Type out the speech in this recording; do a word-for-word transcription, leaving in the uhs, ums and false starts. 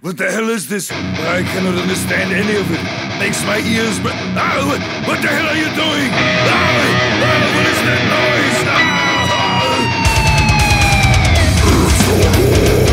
What the hell is this? I cannot understand any of it. Makes my ears but ah, what, what the hell are you doing? Ah, ah, what is that noise? Ah, ah.